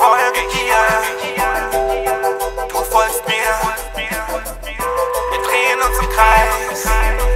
folge dir, du folgst mir, wir drehen uns im Kreis.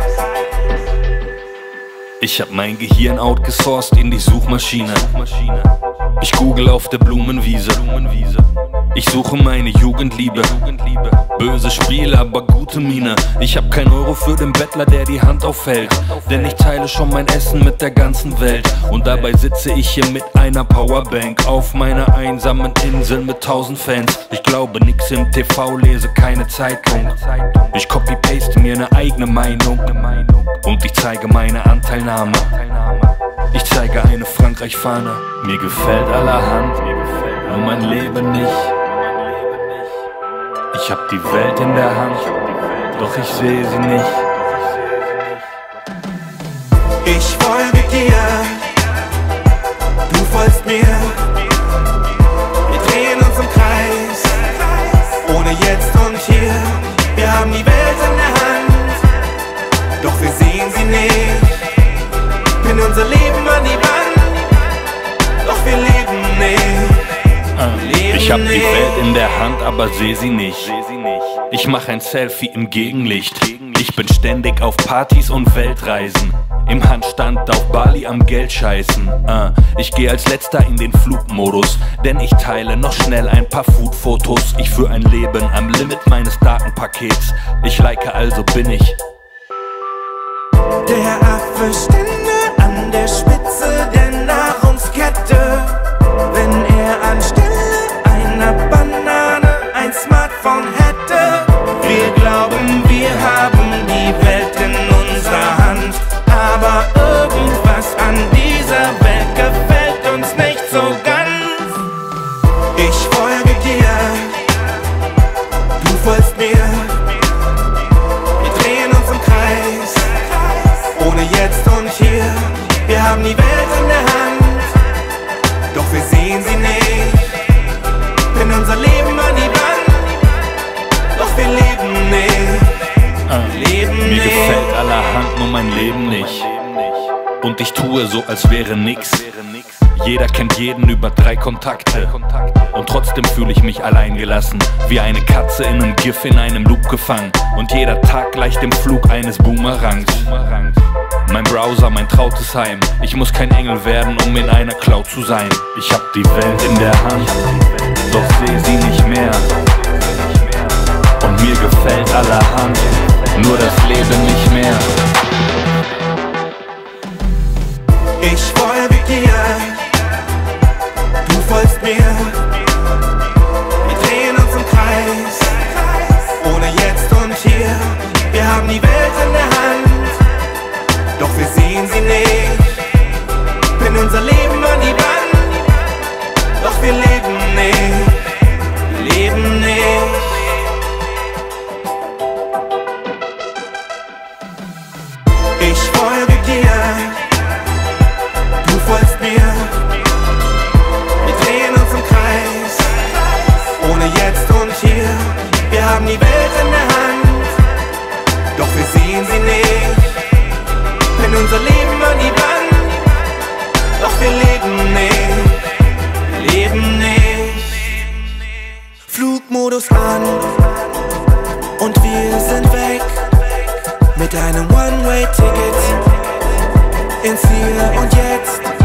Ich hab mein Gehirn outgesourced in die Suchmaschine. Ich google auf der Blumenwiese. Ich suche meine Jugendliebe. Böse Spiel, aber gute Miene. Ich hab kein Euro für den Bettler, der die Hand aufhält. Denn ich teile schon mein Essen mit der ganzen Welt. Und dabei sitze ich hier mit einer Powerbank auf meiner einsamen Insel mit 1000 Fans. Ich glaube nix im TV, lese keine Zeitung. Ich copy-paste mir eine eigene Meinung. Und ich zeige meine Anteilnahme. Ich zeige eine Frankreich-Fahne. Mir gefällt allerhand, nur mein Leben nicht. Ich hab die Welt in der Hand, doch ich sehe sie nicht. Ich folge dir, du folgst mir, wir drehen uns im Kreis, ohne jetzt und hier. Wir haben die Welt in der Hand, doch wir sehen sie nicht. Bin unser Leben an die Wand, doch wir leben nicht. Ich hab die Welt in der Hand, aber seh sie nicht. Ich mach ein Selfie im Gegenlicht. Ich bin ständig auf Partys und Weltreisen. Im Handstand auf Bali am Geldscheißen. Ich geh als letzter in den Flugmodus, denn ich teile noch schnell ein paar Food-Fotos. Ich führ ein Leben am Limit meines Datenpakets. Ich like, also bin ich. Der Affe stände an der Spitze der Nahrungskette, wenn er anstelle einer Banane ein Smartphone hätte. Wir glauben, wir haben die Welt in unserer Hand, aber irgendwas an dieser Welt gefällt uns nicht so ganz. Ich folge dir, du folgst mir, wir drehen uns im Kreis, ohne jetzt und hier. Wir haben die Welt in der Hand, doch wir sehen sie nicht. Bin unser Leben an die Wand, doch wir leben nicht. Mir gefällt allerhand, nur mein Leben nicht. Und ich tue so, als wäre nix. Jeder kennt jeden über 3 Kontakte. Und trotzdem fühle ich mich alleingelassen, wie eine Katze in einem GIF in einem Loop gefangen. Und jeder Tag gleicht dem Flug eines Boomerangs. Mein Browser, mein trautes Heim. Ich muss kein Engel werden, um in einer Cloud zu sein. Ich hab die Welt in der Hand, doch seh sie nicht mehr. Und mir gefällt allerhand, nur das Leben nicht mehr. Ich folge dir, du folgst mir, wir drehen uns im Kreis, ohne jetzt und hier. Wir haben die Welt in der Hand, doch wir sehen sie nicht. Bin unser Leben an die Wand, doch wir leben nicht, leben nicht. Ich folge dir, du folgst mir, wir drehen uns im Kreis, ohne jetzt und hier. Wir haben die Welt in der Hand, doch wir sehen sie nicht. Bin unser Leben an die Wand, doch wir leben nicht, leben nicht. Flugmodus an und wir sind weg mit einem One-Way-Ticket ins Hier und Jetzt.